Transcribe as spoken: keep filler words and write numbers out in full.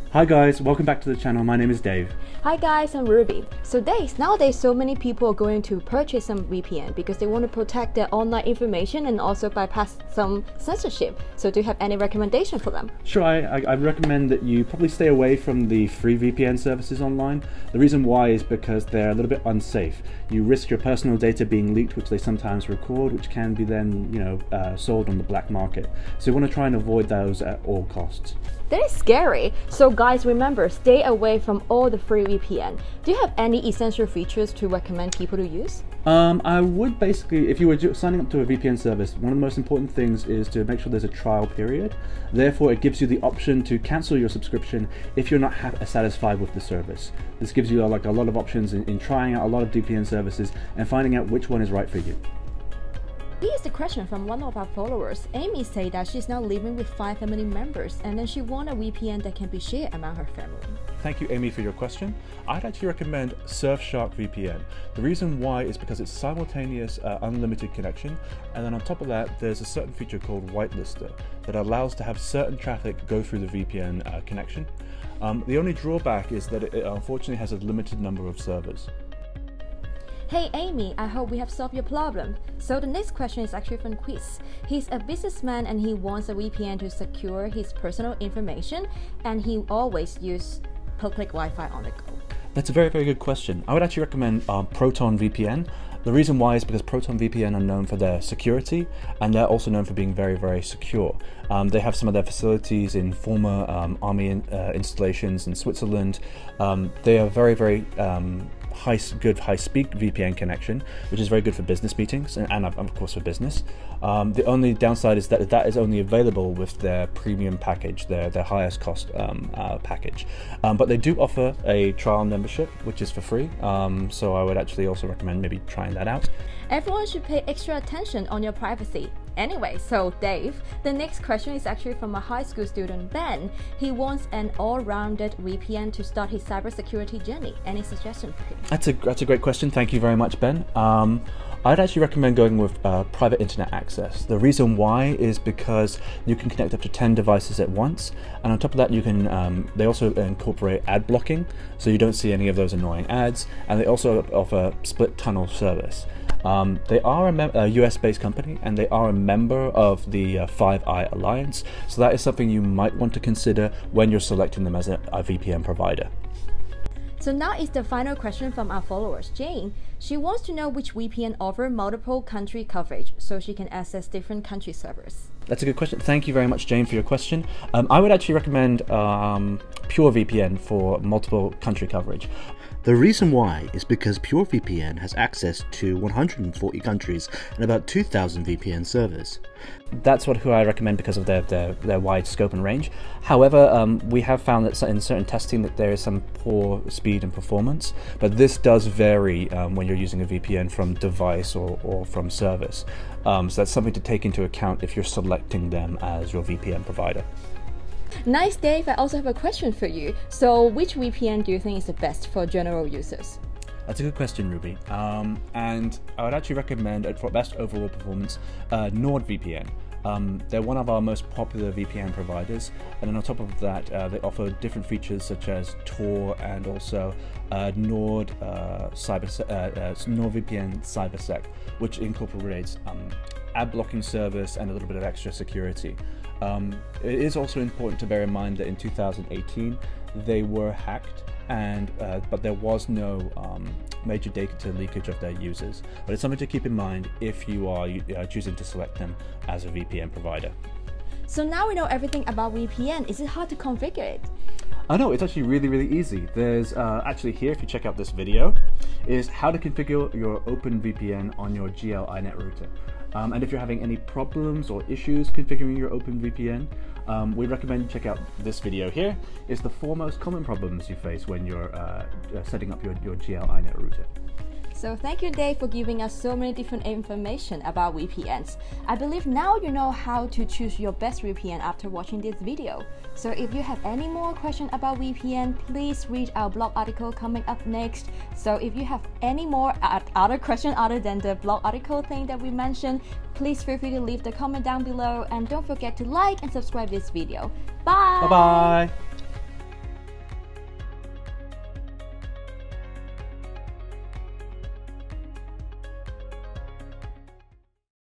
Hi guys, welcome back to the channel. My name is Dave. Hi guys, I'm Ruby. So Dave, nowadays so many people are going to purchase some V P N because they want to protect their online information and also bypass some censorship. So do you have any recommendation for them? Sure, I, I, I recommend that you probably stay away from the free V P N services online. The reason why is because they're a little bit unsafe. You risk your personal data being leaked, which they sometimes record, which can be then, you know, uh, sold on the black market. So you want to try and avoid those at all costs. That is scary. So guys, remember, stay away from all the free V P N. Do you have any essential features to recommend people to use? Um, I would basically, if you were signing up to a V P N service, one of the most important things is to make sure there's a trial period. Therefore, it gives you the option to cancel your subscription if you're not satisfied with the service. This gives you like a lot of options in, in trying out a lot of V P N services and finding out which one is right for you. Here's the question from one of our followers. Amy said that she's now living with five family members and then she wants a V P N that can be shared among her family. Thank you, Amy, for your question. I'd actually recommend Surfshark V P N. The reason why is because it's simultaneous uh, unlimited connection, and then on top of that there's a certain feature called whitelister that allows to have certain traffic go through the V P N uh, connection. Um, the only drawback is that it, it unfortunately has a limited number of servers. Hey Amy, I hope we have solved your problem. So the next question is actually from Quiz. He's a businessman and he wants a V P N to secure his personal information, and he always uses public Wi-Fi on the go. That's a very, very good question. I would actually recommend um, ProtonVPN. The reason why is because ProtonVPN are known for their security, and they're also known for being very, very secure. Um, they have some of their facilities in former um, army in, uh, installations in Switzerland. Um, they are very, very um, high, good high-speed V P N connection, which is very good for business meetings and, and of course for business. Um, the only downside is that that is only available with their premium package, their their highest cost um, uh, package. Um, but they do offer a trial membership, which is for free. Um, so I would actually also recommend maybe trying that out. Everyone should pay extra attention on your privacy. Anyway, so Dave, the next question is actually from a high school student, Ben. He wants an all-rounded V P N to start his cybersecurity journey. Any suggestion for him? That's a that's a great question. Thank you very much, Ben. Um, I'd actually recommend going with uh, private internet access. The reason why is because you can connect up to ten devices at once, and on top of that, you can. Um, they also incorporate ad blocking, so you don't see any of those annoying ads, and they also offer split tunnel service. Um, they are a, a U S-based company, and they are a member of the uh, Five Eye Alliance, so that is something you might want to consider when you're selecting them as a, a V P N provider. So now is the final question from our followers, Jane. She wants to know which V P N offer multiple country coverage so she can access different country servers. That's a good question. Thank you very much, Jane, for your question. Um, I would actually recommend um, PureVPN for multiple country coverage. The reason why is because PureVPN has access to one hundred forty countries and about two thousand V P N servers. That's what who I recommend because of their, their, their wide scope and range. However, um, we have found that in certain testing that there is some poor speed and performance, but this does vary um, when you're using a V P N from device or, or from service. Um, so that's something to take into account if you're selecting them as your V P N provider. Nice, Dave. I also have a question for you. So which V P N do you think is the best for general users? That's a good question, Ruby. Um, and I would actually recommend, for best overall performance, uh, NordVPN. Um, they're one of our most popular V P N providers, and then on top of that, uh, they offer different features such as Tor and also uh, Nord uh, Cyber uh, uh, NordVPN CyberSec, which incorporates um, ad blocking service and a little bit of extra security. Um, it is also important to bear in mind that in two thousand eighteen they were hacked, and uh, but there was no um, major data leakage of their users. But it's something to keep in mind if you are uh, choosing to select them as a V P N provider. So now we know everything about V P N. Is it hard to configure it? I know, it's actually really, really easy. There's uh, actually here, if you check out this video, is how to configure your OpenVPN on your G L dot i net router. Um, and if you're having any problems or issues configuring your OpenVPN, um, we recommend you check out this video here. It's the four most common problems you face when you're uh, setting up your, your G L dot i net router. So thank you, Dave, for giving us so many different information about V P Ns. I believe now you know how to choose your best V P N after watching this video. So if you have any more questions about V P N, please read our blog article coming up next. So if you have any more other questions other than the blog article thing that we mentioned, please feel free to leave the comment down below, and don't forget to like and subscribe this video. Bye! Bye-bye!